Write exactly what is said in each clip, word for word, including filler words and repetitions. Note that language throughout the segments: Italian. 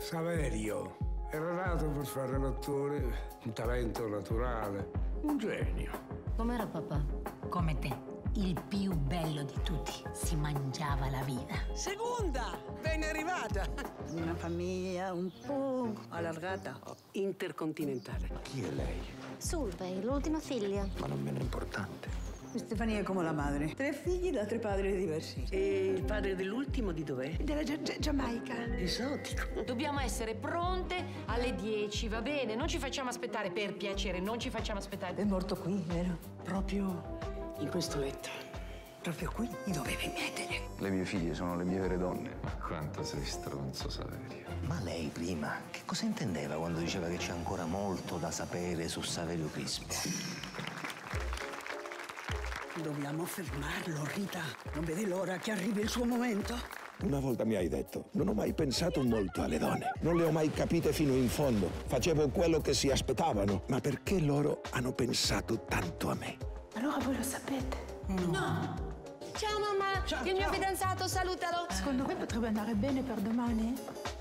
Saverio era nato per fare l'attore, un talento naturale, un genio. Com'era papà? Come te, il più bello di tutti. Si mangiava la vita. Seconda! Ben arrivata! Una famiglia un po' allargata. Intercontinentale. Chi è lei? Solveig, l'ultima figlia. Ma non meno importante. Stefania è come la madre. Tre figli da tre padri diversi. E il padre dell'ultimo di dov'è? Della Gia- Gia- Giamaica. Esotico. Dobbiamo essere pronte alle dieci, va bene? Non ci facciamo aspettare, per piacere, non ci facciamo aspettare. È morto qui, vero? Proprio in questo letto. Proprio qui mi dovevi mettere. Le mie figlie sono le mie vere donne. Ma quanto sei stronzo, Saverio. Ma lei prima, che cosa intendeva quando diceva che c'è ancora molto da sapere su Saverio Crispo? Dobbiamo fermarlo, Rita. Non vede l'ora che arrivi il suo momento? Una volta mi hai detto, non ho mai pensato molto alle donne. Non le ho mai capite fino in fondo. Facevo quello che si aspettavano. Ma perché loro hanno pensato tanto a me? Allora voi lo sapete? No. No! Ciao mamma! Ciao, il mio ciao. fidanzato, salutalo! Secondo me potrebbe andare bene per domani?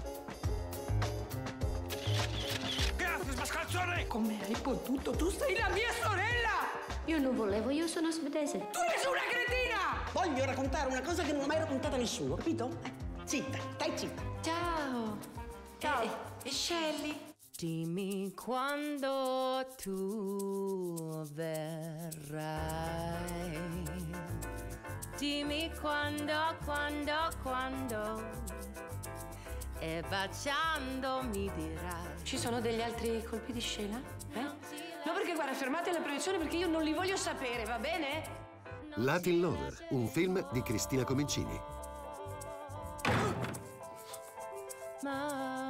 Grazie, mascalzone! Come hai potuto? Tu sei la mia sorella! Io non volevo, io sono svedese. Tu sei una cretina! Voglio raccontare una cosa che non ho mai raccontato a nessuno, capito? Eh, zitta, stai zitta. Ciao! Ciao. E, e Shelley? Dimmi quando tu verrai. Dimmi quando, quando, quando. E baciando mi dirai. Ci sono degli altri colpi di scena? Eh? No, perché guarda, fermate la proiezione perché io non li voglio sapere, va bene? Latin Lover, un film di Cristina Comencini. Ma